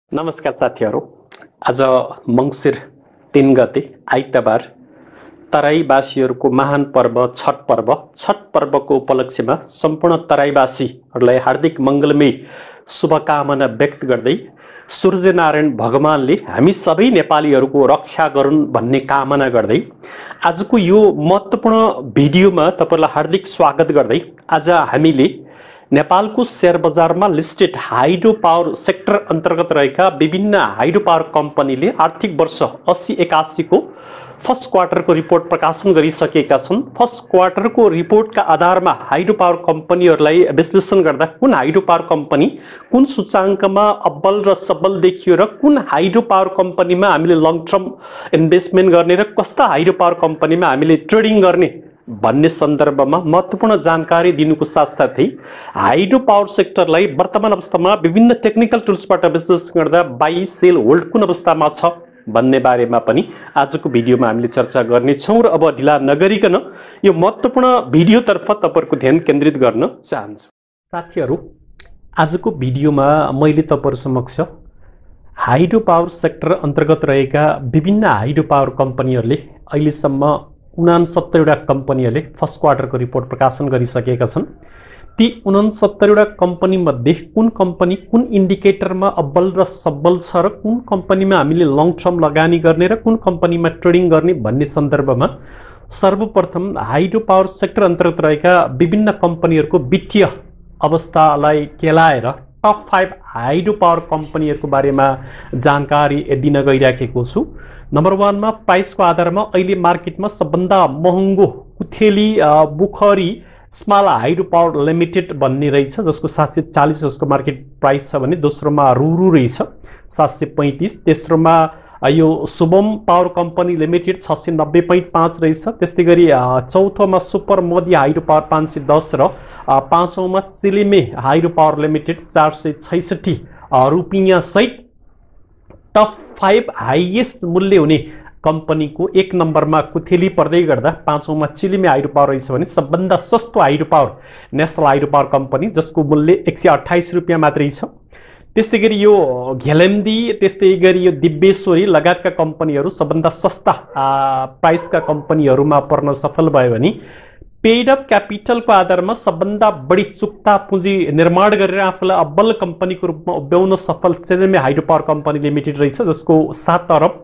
नमस्कार साथीहरू। आज मङ्सिर 3 गते आइतबार तराईवासीहरूको महान पर्व छठ पर्वको उपलक्ष्यमा सम्पूर्ण तराईवासीहरूलाई हार्दिक मङ्गलमय शुभकामना व्यक्त गर्दै सूर्यनारायण भगवानले हामी सबै नेपालीहरूको रक्षा गरून् भन्ने कामना गर्दै आजको यो महत्त्वपूर्ण भिडियोमा तपाईलाई हार्दिक स्वागत गर्दै आज हामीले नेपालको शेयर बजारमा लिस्टेड हाइड्रो पावर सेक्टर अन्तर्गत रहेका विभिन्न हाइड्रो पावर कम्पनीले आर्थिक वर्ष 80-81 को फर्स्ट क्वार्टरको रिपोर्ट प्रकाशन गरिसकेका छन्। फर्स्ट क्वार्टरको रिपोर्टका आधारमा हाइड्रो पावर कम्पनीहरूलाई विश्लेषण गर्दा कुन हाइड्रो पावर कम्पनी कुन सूचाङ्कमा अब्बल र सबल देखियो र कुन हाइड्रो पावर कम्पनीमा हामीले लङ टर्म इन्भेस्टमेन्ट गर्ने र कस्ता हाइड्रो पावर कम्पनीमा हामीले ट्रेडिङ गर्ने भन्ने सन्दर्भमा महत्त्वपूर्ण जानकारी दिनुको साथसाथै हाइड्रो पावर सेक्टरलाई वर्तमान अवस्थामा विभिन्न टेक्निकल टुल्सबाट विश्लेषण गर्दा बाई सेल होल्ड कुन अवस्थामा छ भन्ने बारेमा पनि आजको भिडियोमा हामीले चर्चा गर्नेछौँ र अब ढिला नगरिकन यो महत्त्वपूर्ण भिडियोतर्फ तपाईहरुको ध्यान केन्द्रित गर्न चाहन्छु। साथीहरू, आजको भिडियोमा मैले तपाईहरु समक्ष हाइड्रो पावर सेक्टर अन्तर्गत रहेका विभिन्न हाइड्रो पावर कम्पनीहरूले अहिलेसम्म 69 वटा कम्पनीहरूले फर्स्ट क्वार्टरको रिपोर्ट प्रकाशन गरिसकेका छन्। ती 69 वटा कम्पनी मध्ये कुन कम्पनी कुन इन्डिकेटरमा अब्बल र सबल छ र कुन कम्पनीमा हामीले लङ टर्म लगानी गर्ने र कुन कम्पनीमा ट्रेडिङ गर्ने भन्ने सन्दर्भमा सर्वप्रथम हाइड्रो पावर सेक्टर अन्तर्गत रहेका विभिन्न कम्पनीहरूको वित्तीय अवस्थालाई केलाएर टप 5 हाइड्रो पावर कम्पनीहरूको बारेमा जानकारी दिन गइराखेको छु। नम्बर 1 मा प्राइसको आधारमा अहिले मार्केटमा सबभन्दा महँगो Kutheli Bukhari small hydro power limited भन्ने रहेछ, जसको 740 जसको मार्केट प्राइस छ भने दोस्रोमा रुरु रहेछ 735, तेस्रोमा यो शुभम पावर कम्पनी लिमिटेड 690.5 रहेछ। त्यस्तै गरी चौथोमा सुपर मोदी हाइड्रो पावर 510 र पाँचौंमा सिलिमे हाइड्रो पावर लिमिटेड 466 रुपियाँ सहित टप 5 हाइएस्ट मूल्य हुने कम्पनीको 1 नम्बरमा कुथेली पर्दै गर्दा पाँचौंमा चिलिमे हाइड्रो पावर रहेछ भने सबभन्दा सस्तो hydro power national hydro power company जसको मूल्य 128 रुपियाँ मात्रै छ। त्यस्तै गरी यो घेलेम्दी त्यस्तै गरी यो दिव्येश्वरी लगायतका कम्पनीहरू सबभन्दा सस्ता प्राइसका कम्पनीहरूमा पर्न सफल भयो भने पेड अप क्यापिटलको आधारमा सबभन्दा बढी चुक्ता पुँजी निर्माण गरेर आफूलाई अब्बल कम्पनीको रूपमा उभ्याउन सफल सिलिमे हाइड्रो पावर कम्पनी लिमिटेड रहेछ, जसको 7 अरब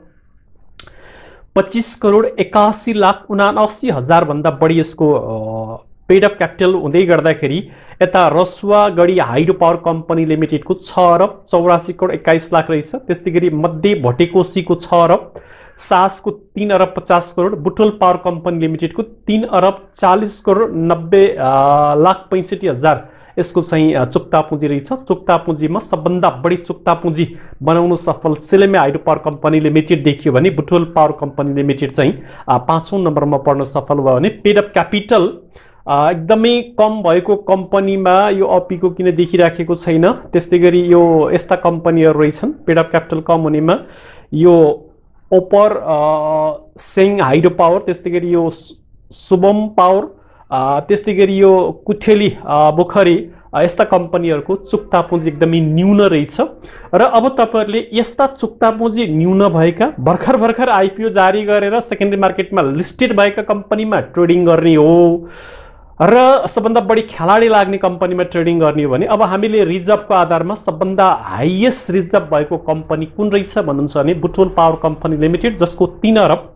25 करोड 81 लाख 79 हजार भन्दा बढी यसको पेड अप क्यापिटल हुँदै गर्दाखेरि यता रसुवागढी हाइड्रो पावर कम्पनी लिमिटेडको 6 अरब 84 करोड 21 लाख रहेछ। त्यस्तै गरी मध्य भटेकोसीको 6 अरब, सासको 3 अरब 50 करोड, बुटोल पावर कम्पनी लिमिटेडको 3 अरब 40 करोड 90 लाख 65 हजार यसको चाहिँ चुक्ता पुँजी रहेछ। चुक्ता पुँजीमा सबभन्दा बढी चुक्ता पुँजी बनाउन सफल सिलिमे हाइड्रो पावर कम्पनी लिमिटेड देखियो भने बुटोल पावर कम्पनी लिमिटेड चाहिँ 5औं नम्बरमा पर्न सफल भयो भने पेड अप क्यापिटल एकदमै कम भएको कम्पनीमा यो अपीको किन देखिराखेको छैन। त्यस्तै गरी यो यस्ता कम्पनीहरू रहेछन् पेड अप क्यापिटल कम हुनेमा यो ओपर सेङ हाइड्रो पावर, त्यस्तै गरी यो शुभम पावर, त्यस्तै गरी यो कुथेली बुखरी यस्ता कम्पनीहरूको चुक्ता पुँजी एकदमै न्यून रहेछ। र अब तपाईहरुले यस्ता चुक्ता पुँजी न्यून भएका भर्खर आइपिओ जारी गरेर सेकेन्डरी मार्केटमा लिस्टेड भएका कम्पनीमा ट्रेडिङ गर्ने हो र सबभन्दा बढी खेलाडी लाग्ने कम्पनीमा ट्रेडिङ गर्ने हो भने अब हामीले रिजर्भको आधारमा सबभन्दा हाइएस्ट रिजर्भ भएको कम्पनी कुन रहेछ भन्नुहुन्छ भने बुटोल पावर कम्पनी लिमिटेड, जसको 3 अरब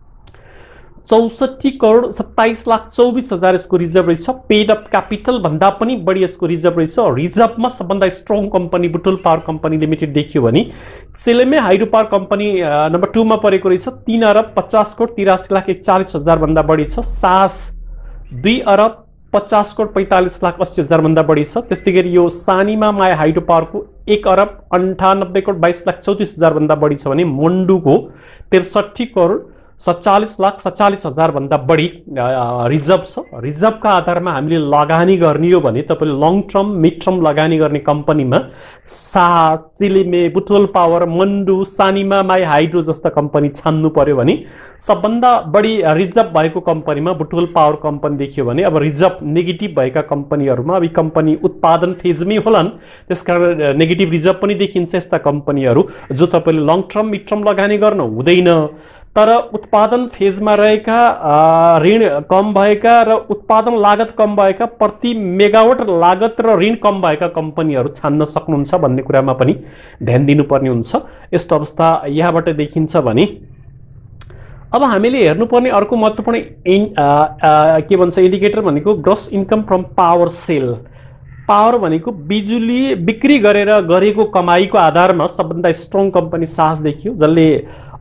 64 करोड 27 लाख 24 हजार यसको रिजर्भ रहेछ। पेड अप क्यापिटल भन्दा पनि बढी यसको रिजर्भ रहेछ। रिजर्भमा सबभन्दा strong company Butwal power company limited देखियो भने Chilime hydro power company number 2 मा परेको रहेछ 3 अरब 50 करोड 83 लाख 41 हजार भन्दा बढी छ। सास 2 अरब 50 करोड 45 लाख 80 हजार भन्दा बढी छ। त्यस्तै गरी यो सानीमा माया हाइड्रो पावरको 1 अरब 98 करोड 22 लाख 34 हजार भन्दा बढी छ भने मन्डुको 63 करोड 47,47,000 भन्दा बढी रिजर्भ छ। रिजर्भका आधारमा हामीले लगानी गर्ने हो भने तपाईले लङ टर्म मिड टर्म लगानी गर्ने कम्पनीमा सास, सिलिमे, बुटवल पावर, मन्डु, सानिमा, माई हाइड्रो जस्ता कम्पनी छान्नु पर्यो भने सबभन्दा बढी रिजर्भ भएको कम्पनीमा बुटवल पावर कम्पनी देखियो भने अब रिजर्भ नेगेटिभ भएका कम्पनीहरुमा अब यी कम्पनी उत्पादन फेजमै होलान्, त्यसकारण नेगेटिभ रिजर्भ पनि देखिन्छ। यस्ता कम्पनीहरु जो तपाईले लङ टर्म मिड टर्म लगानी गर्न हुँदैन तर उत्पादन फेजमा रहेका, ऋण कम भएका र उत्पादन लागत कम भएका, प्रति मेगावाट लागत र ऋण कम भएका कम्पनीहरु छान्न सक्नुहुन्छ भन्ने कुरामा पनि ध्यान दिनुपर्ने हुन्छ। यस्तो अवस्था यहाँबाट देखिन्छ भने अब हामीले हेर्नुपर्ने अर्को महत्त्वपूर्ण के भन्छ इन्डिकेटर भनेको gross income from power sale. Power भनेको बिजुली बिक्री गरेर गरेको कमाईको आधारमा सबभन्दा स्ट्रङ कम्पनी सास देखियो, जसले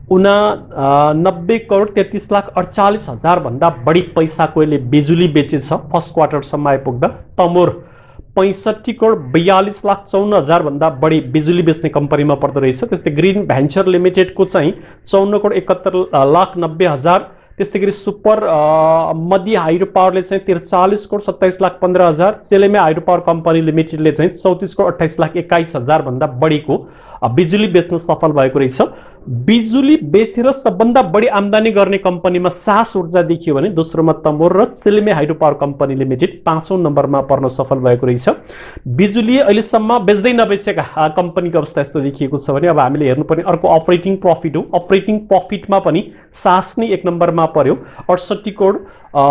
90 करोड 33,48,000 भन्दा बढी पैसाको यसले बिजुली बेचेछ फर्स्ट क्वार्टरसम्म आइपुग्दा। तमोर 65 करोड 42,54,000 भन्दा बढी बिजुली बेच्ने कम्पनीमा पर्दो रहेछ। त्यस्तै ग्रीन भेन्चर लिमिटेडको चाहिँ 54 करोड 71,90,000। त्यस्तै गरी सुपर मध्य हाइड्रो पावरले चाहिँ 43 crore 27,15,000। Chilime hydro power company लिमिटेडले चाहिँ 34 करोड 28,21,000 भन्दा बढीको बिजुली बेच्न सफल भएको रहेछ। बिजुली बेचेर सबभन्दा बढी आम्दानी गर्ने कम्पनीमा सास ऊर्जा देखियो भने दोस्रोमा तमोर र Chilime hydro power company limited 5औं नम्बरमा पर्न सफल भएको रहेछ। बिजुली अहिलेसम्म बेच्दै नबेचेका कम्पनीको अवस्था यस्तो देखिएको छ भने अब हामीले हेर्नुपर्ने अर्को अपरेटिङ प्रफिट हो। अपरेटिङ प्रफिटमा पनि सास नै 1 नम्बरमा पर्यो, 68 करोड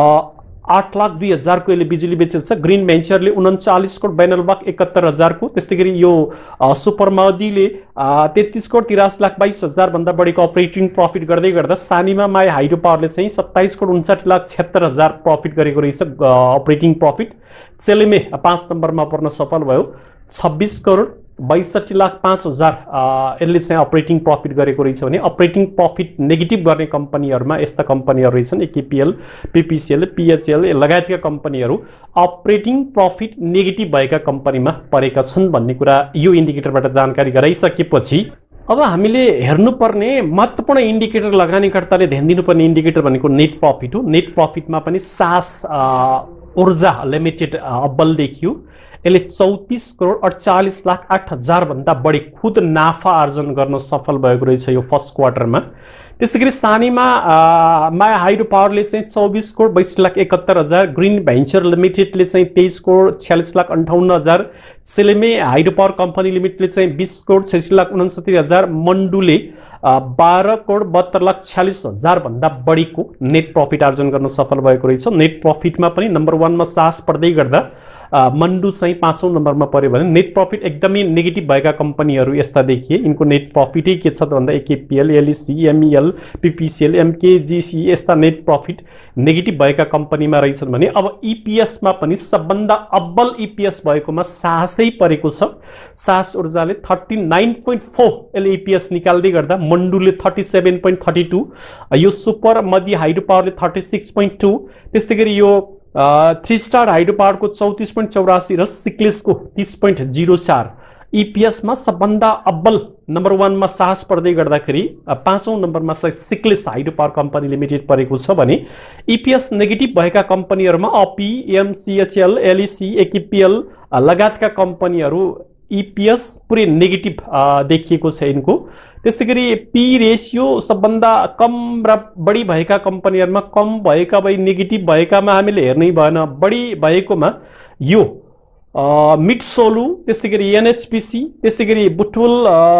8,02,000 को यसले बिजुली बेचेछ। ग्रीन भेन्चरले 39 करोड 92,71,000 को। त्यस्तै गरी यो सुपर मदीले 33 करोड 83,22,000 भन्दा बढीको अपरेटिङ प्रफिट गर्दै गर्दा सानीमा माई हाइड्रो पावरले चाहिँ 27 करोड 59,76,000 प्रफिट गरेको रहेछ अपरेटिङ प्रफिट। सेलेमे 5 नम्बरमा पर्न सफल भयो, 26 करोड 62,05,000 यसले चाहिँ अपरेटिङ प्रफिट गरेको रहेछ भने अपरेटिङ प्रफिट नेगेटिभ गर्ने कम्पनीहरुमा यस्ता कम्पनीहरु रहेछन् एकेपीएल, पीपीसीएल, पीएचएल लगायतका कम्पनीहरु अपरेटिङ प्रफिट नेगेटिभ भएका कम्पनीमा परेका छन् भन्ने कुरा यो इन्डिकेटरबाट जानकारी गराइसकेपछि अब हामीले हेर्नुपर्ने महत्त्वपूर्ण इन्डिकेटर लगानीकर्ताले ध्यान दिनुपर्ने इन्डिकेटर भनेको नेट प्रफिट हो। नेट प्रफिटमा पनि सास ऊर्जा लिमिटेड अब्बल देखियो, यसले 34 करोड 48,08,000 भन्दा बढी खुद नाफा आर्जन गर्न सफल भएको रहेछ यो फर्स्ट क्वार्टरमा। त्यसैगरी सानीमा माई हाइड्रो पावरले चाहिँ 24 करोड 62,71,000, ग्रीन भेन्चर लिमिटेडले चाहिँ 23 crore 46,58,000, Chilime hydro power company लिमिटेडले चाहिँ 20 करोड 86,69,000, मन्डुले 12 करोड 72,46,000 भन्दा बढीको नेट प्रफिट आर्जन गर्न सफल भएको रहेछ। नेट प्रफिटमा पनि नम्बर 1 मा सास पर्दै गर्दा मन्डु चाहिँ 5औं नम्बरमा पर्यो भने नेट प्रफिट एकदमै नेगेटिभ भएका कम्पनीहरु यस्ता देखिए। यिनको नेट प्रफिटै के छ त भन्दा एकेपीएल, एलईसी, एमईएल, पीपीसीएल, एमकेजीसी यस्ता नेट प्रफिट नेगेटिभ भएका कम्पनीमा रहेछन् भने अब ईपीएस मा पनि सबभन्दा अब्बल ईपीएस भएकोमा सासै परेको छ। सास ऊर्जाले 39.4 यसले ईपीएस निकाल्दै गर्दा मन्डुले 37.32, यो सुपर मध्य हाइड्रो पावरले 36.2, त्यस्तै गरी यो 3 स्टार हाइड्रो पावरको 34.84 र सिक्लेसको 30.04। ईपीएस मा सबभन्दा अब्बल नम्बर 1 मा सास पर्दै गर्दाखेरि 5औं नम्बरमा Sikles hydro power company limited परेको छ भने ईपीएस नेगेटिभ भएका कम्पनीहरुमा अपी, एमसीएचएल, एलईसी, एकेपीएल लगायतका कम्पनीहरु ईपीएस पुरै नेगेटिभ देखिएको छ यिनको। त्यसै गरी पी रेशियो सबभन्दा कम र बढी भएका कम्पनीहरुमा कम भएका भई नेगेटिभ भएकामा हामीले हेर्नै भएन, बढी भएकोमा यो मिड सोलु, त्यसै गरी एनएचपीसी, त्यसै गरी बुटवल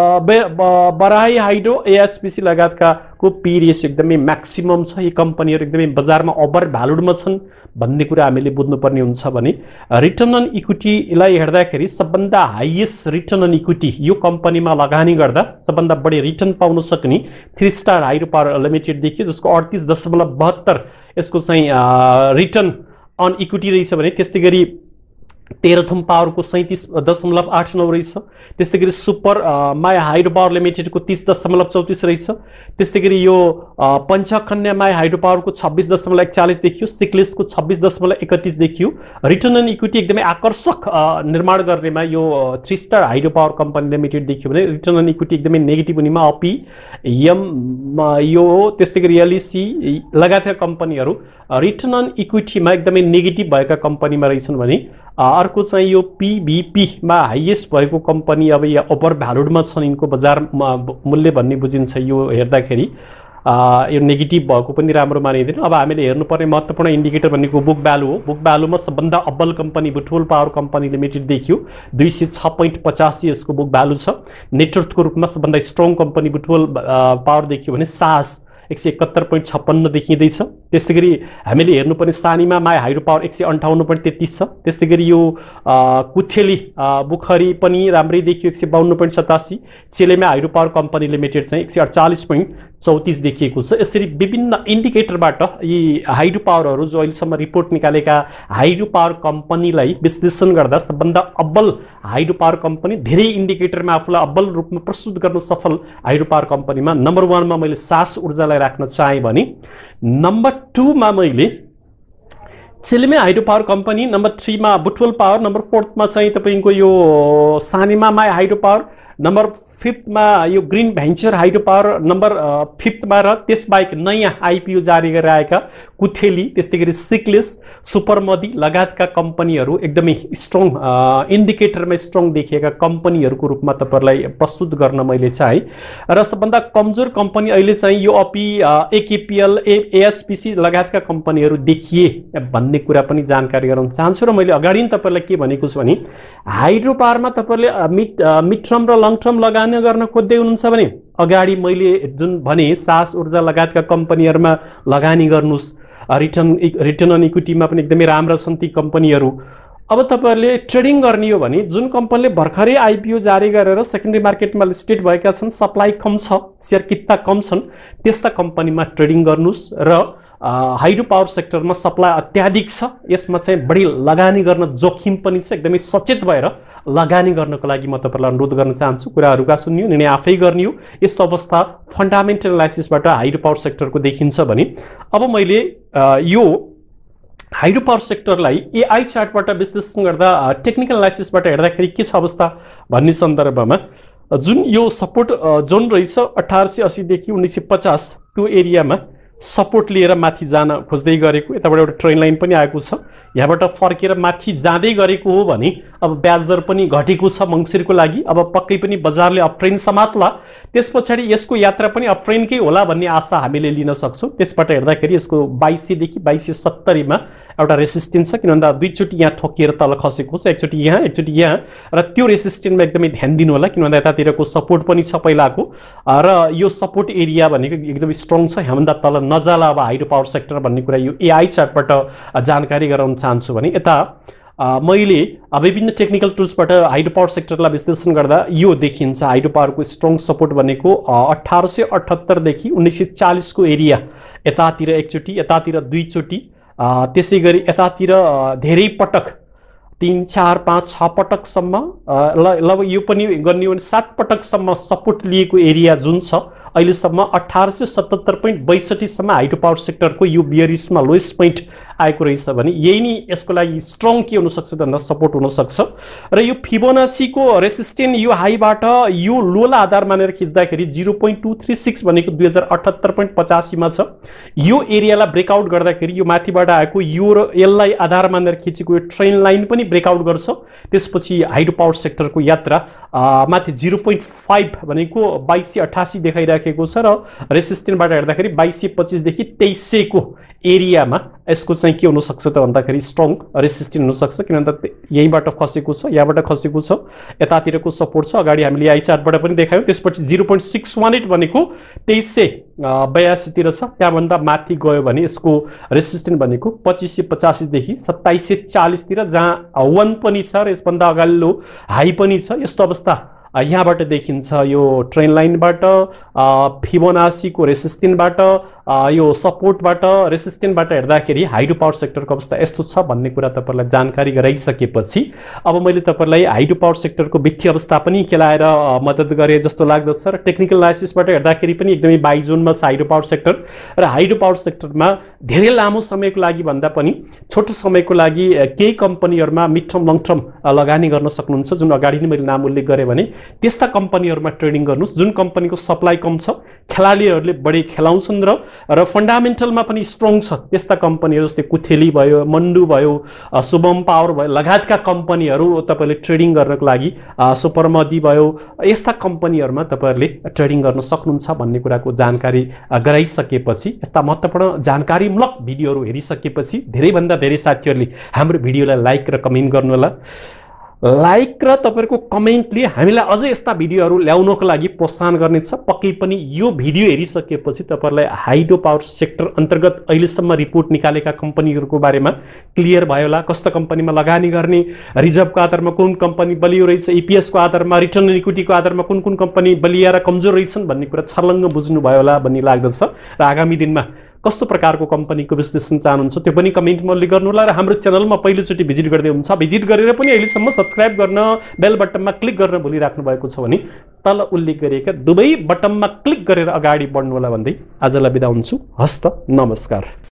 बराई हाइड्रो, एएचपीसी लगायतका को पी रेशियो एकदमै म्याक्सिमम छ। यी कम्पनीहरु एकदमै बजारमा ओभर भ्यालुडमा छन् भन्ने कुरा हामीले बुझ्नुपर्ने हुन्छ भने रिटर्न अन इक्विटीलाई हेर्दाखेरि सबभन्दा हाईएस्ट रिटर्न अन इक्विटी यो कम्पनीमा लगानी गर्दा सबभन्दा बढी रिटर्न पाउन सक्ने 3 स्टार हाइड्रो पावर लिमिटेड देखियो, जसको 38.72 यसको चाहिँ रिटर्न अन इक्विटी रहेछ भने त्यस्तै गरी तेह्रथुम पावरको 37.89 रहेछ। त्यसै गरी सुपर माया हाइड्रो पावर लिमिटेडको 30.34 रहेछ। त्यसै गरी यो पञ्चकन्या माया हाइड्रो पावरको 26.41 देखियो। सिक्लेसको 26.31 देखियो। रिटर्न अन इक्विटी एकदमै आकर्षक निर्माण गर्नेमा यो 3 star hydro power company limited देखियो भने रिटर्न अन इक्विटी एकदमै नेगेटिभ हुनेमा अपी यो त्यसै गरी एलइसी लगायतका कम्पनीहरू रिटर्न अन इक्विटीमा एकदमै नेगेटिभ भएका कम्पनीमा रहेछन् भने अर्को चाहिँ यो पीबीपीमा हाइएस्ट भएको कम्पनी अब यहाँ ओभर भ्यालुडमा छन्, यिनको बजार मूल्य भन्ने बुझिन्छ यो हेर्दाखेरि यो नेगेटिभ भएको पनि राम्रो मानिँदैन। अब हामीले हेर्नुपर्ने महत्त्वपूर्ण इन्डिकेटर भनेको बुक भ्यालु हो। बुक भ्यालुमा सबभन्दा अब्बल कम्पनी बुटवल पावर कम्पनी लिमिटेड देखियो 206.85 यसको बुक भ्यालु छ। नेटवर्थको रूपमा सबभन्दा स्ट्रङ कम्पनी बुटवल पावर देखियो भने सास 171.56 देखिँदैछ। त्यसै गरी हामीले हेर्नुपर्ने सानीमा माया हाइड्रो पावर 158.33 छ। त्यसै गरी यो कुथेली बुखरी पनि राम्रै देखियो 152.87। Chilime hydro power company limited चाहिँ 148.34 देखिएको छ। यसरी विभिन्न इन्डिकेटरबाट यी हाइड्रो पावरहरू जो अहिलेसम्म रिपोर्ट निकालेका हाइड्रो पावर कम्पनीलाई विश्लेषण गर्दा सबभन्दा अब्बल हाइड्रो पावर कम्पनी धेरै इन्डिकेटरमा आफूलाई अब्बल रूपमा प्रस्तुत गर्न सफल हाइड्रो पावर कम्पनीमा नम्बर 1 मा मैले सास ऊर्जालाई राख्न चाहे भने नम्बर 2 मा मैले Chilime hydro power company, number 3 मा बुटवल पावर, नम्बर 4 मा चाहिँ तपाईको यो Sanima Maya hydro power, number 5 मा यो green venture hydro power, number 5 मा र त्यसबाहेक नयाँ आइपिओ जारी गरेर आएका कुथेली, त्यस्तै गरी सिक्लेस, सुपरमदी लगायतका कम्पनीहरू एकदमै स्ट्रङ इन्डिकेटरमा स्ट्रङ देखिएका कम्पनीहरूको रूपमा तपाईहरुलाई प्रस्तुत गर्न मैले चाहे। र सबभन्दा कमजोर कम्पनी अहिले चाहिँ यो अपी एकेपीएल एएचपीसी लगायतका कम्पनीहरू देखिए भन्ने कुरा पनि जानकारी गराउन चाहन्छु। र मैले अगाडि नै तपाईहरुलाई के भनेको छु भने हाइड्रो पावरमा तपाईहरुले मिड टर्म र लङ टर्म लगानी गर्न खोज्दै हुनुहुन्छ भने अगाडि मैले जुन भने सास ऊर्जा लगायतका कम्पनीहरुमा लगानी गर्नुस्। रिटर्न अन इक्विटीमा पनि एकदमै राम्रा छन् ती कम्पनीहरू। अब तपाईहरुले ट्रेडिङ गर्ने हो भने जुन कम्पनीले भर्खरै आइपिओ जारी गरेर सेकेन्डरी मार्केटमा लिस्टेड भएका छन्, सप्लाई कम छ, शेयर किता कम छन्, त्यस्ता कम्पनीमा ट्रेडिङ गर्नुस्। र हाइड्रो पावर सेक्टरमा सप्लाई अत्याधिक छ, यसमा चाहिँ बढी लगानी गर्न जोखिम पनि छ। एकदमै सचेत भएर लगानी गर्नको लागि म तपाईहरुलाई अनुरोध गर्न चाहन्छु। कुराहरुका सुन्नियो, निर्णय आफै गर्ने हो। यस्तो अवस्था फन्डामेन्टल एनालाइसिसबाट हाइड्रो पावर सेक्टरको देखिन्छ भने अब मैले यो हाइड्रो पावर सेक्टरलाई एआई चार्टबाट विश्लेषण गर्दा टेक्निकल एनालाइसिसबाट हेर्दाखेरि के छ अवस्था भन्ने सन्दर्भमा जुन यो सपोर्ट जोन रहेछ 1880 देखि 1950 त्यो एरियामा सपोर्ट लिएर माथि जान खोज्दै गरेको, यताबाट एउटा ट्रेन लाइन पनि आएको छ, यहाँबाट फर्केर माथि जाँदै गरेको हो भने अब ब्याज दर पनि घटेको छ मङ्सिरको लागि। अब पक्कै पनि बजारले अपट्रेन समात्ला, त्यसपछि यसको यात्रा पनि अपट्रेनकै होला भन्ने आशा हामीले लिन सक्छौँ। त्यसबाट हेर्दाखेरि यसको 2200 देखि 2270 मा एउटा रेसिस्टेन्स छ, किन भन्दा दुईचोटि यहाँ ठोकिएर तल खसेको छ, एकचोटि यहाँ एकचोटि यहाँ, र त्यो रेसिस्टेन्समा एकदमै ध्यान दिनु होला, किन भन्दा यतातिरको सपोर्ट पनि छ पहिलाको, र यो सपोर्ट एरिया भनेको एकदमै स्ट्रङ छ, यहाँभन्दा तल नजाला अब हाइड्रो पावर सेक्टर भन्ने कुरा यो एआई चार्टबाट जानकारी गराउन चाहन्छु। भने यता मैले विभिन्न टेक्निकल टुल्सबाट हाइड्रो पावर सेक्टरलाई विश्लेषण गर्दा यो देखिन्छ। हाइड्रो पावरको स्ट्रङ सपोर्ट भनेको 1878 देखि 1940 को एरिया, यतातिर एकचोटि, यतातिर दुईचोटि, त्यसै गरी यतातिर धेरै पटक 3 4 5 6 पटकसम्म, ल यो पनि गर्ने हो भने 7 पटकसम्म सपोर्ट लिएको एरिया जुन छ अहिलेसम्म 1877.62 सम्म हाइड्रो पावर सेक्टरको यो बियरिसमा लोएस्ट पोइन्ट आएको रहेछ भने यही नै यसको लागि स्ट्रङ के हुन सक्छ भन्दा सपोर्ट हुन सक्छ। र यो फिबोनासीको रेसिस्टेन्स यो हाईबाट यो लोलाई आधार मानेर खिच्दाखेरि 0.236 भनेको 2078.85 मा छ। यो एरियालाई ब्रेकआउट गर्दाखेरि यो माथिबाट आएको यो र यसलाई आधार मानेर खिचेको यो ट्रेन लाइन पनि ब्रेकआउट गर्छ। त्यसपछि हाइड्रो पावर सेक्टरको यात्रा माथि 0.5 भनेको 2288 देखाइराखेको छ र रेसिस्टेन्सबाट हेर्दाखेरि 2225 देखि 2300 को एरियामा यसको चाहिँ के हुन सक्छ त भन्दाखेरि स्ट्रङ रेसिस्टेन्स हुन सक्छ, किन भन्दा यहीबाट खसेको छ, यहाँबाट खसेको छ, यतातिरको सपोर्ट छ। अगाडि हामीले आई चार्टबाट पनि देखायौँ। त्यसपछि 0.618 भनेको 2382 तिर छ, त्यहाँभन्दा माथि गयो भने यसको रेसिस्टेन्स भनेको 2585 देखि 2740 तिर, जहाँ 1 पनि छ र यसभन्दा अगाडिल्लो हाई पनि छ। यस्तो अवस्था यहाँबाट देखिन्छ। यो ट्रेन लाइनबाट, फिबोनासीको रेसिस्टेन्सबाट, यो सपोर्टबाट रेसिस्टेन्टबाट हेर्दाखेरि हाइड्रो पावर सेक्टरको अवस्था यस्तो छ भन्ने कुरा तपाईँहरूलाई जानकारी गराइसकेपछि अब मैले तपाईँहरूलाई हाइड्रो पावर सेक्टरको वित्तीय अवस्था पनि केलाएर मद्दत गरेँ जस्तो लाग्दछ र टेक्निकल एनालाइसिसबाट हेर्दाखेरि पनि एकदमै बाई जोनमा छ हाइड्रो पावर सेक्टर र हाइड्रो पावर सेक्टरमा धेरै लामो समयको लागि भन्दा पनि छोटो समयको लागि केही कम्पनीहरूमा मिड टर्म लङ टर्म लगानी गर्न सक्नुहुन्छ, जुन अगाडि नै मैले नाम उल्लेख गरेँ भने त्यस्ता कम्पनीहरूमा ट्रेडिङ गर्नुहोस् जुन कम्पनीको सप्लाई कम छ, खेलाडीहरूले बढी खेलाउँछन् र फन्डामेन्टलमा पनि स्ट्रङ छ। त्यस्ता कम्पनीहरू जस्तै कुथेली भयो, मन्डु भयो, शुभम पावर भयो लगायतका कम्पनीहरू तपाईँले ट्रेडिङ गर्नको लागि, सुपरमदी भयो, यस्ता कम्पनीहरूमा तपाईँहरूले ट्रेडिङ गर्न सक्नुहुन्छ भन्ने कुराको जानकारी गराइसकेपछि, यस्ता महत्त्वपूर्ण जानकारीमूलक भिडियोहरू हेरिसकेपछि धेरैभन्दा धेरै साथीहरूले हाम्रो भिडियोलाई लाइक र कमेन्ट गर्नुहोला। लाइक र तपाईँहरूको कमेन्टले हामीलाई अझै यस्ता भिडियोहरू ल्याउनको लागि प्रोत्साहन गर्नेछ। पक्कै पनि यो भिडियो हेरिसकेपछि तपाईँहरूलाई हाइड्रो पावर सेक्टर अन्तर्गत अहिलेसम्म रिपोर्ट निकालेका कम्पनीहरूको बारेमा क्लियर भयो होला। कस्ता कम्पनीमा लगानी गर्ने, रिजर्भको आधारमा कुन कम्पनी बलियो रहेछ, इपिएसको आधारमा, रिटर्न इक्विटीको आधारमा कुन कुन कम्पनी बलिया र कमजोर रहेछन् भन्ने कुरा छर्लङ्ग बुझ्नुभयो होला भन्ने लाग्दछ र आगामी दिनमा कस्तो प्रकारको कम्पनीको विश्लेषण चाहनुहुन्छ त्यो पनि कमेन्टमा उल्लेख गर्नुहोला र हाम्रो च्यानलमा पहिलोचोटि भिजिट गर्दै हुनुहुन्छ भिजिट गरेर पनि अहिलेसम्म सब्स्क्राइब गर्न, बेल बटनमा क्लिक गर्न भुलिराख्नु भएको छ भने तल उल्लेख गरिएका दुवै बटनमा क्लिक गरेर अगाडि बढ्नुहोला भन्दै आजलाई बिदा हुन्छु। हस्त नमस्कार।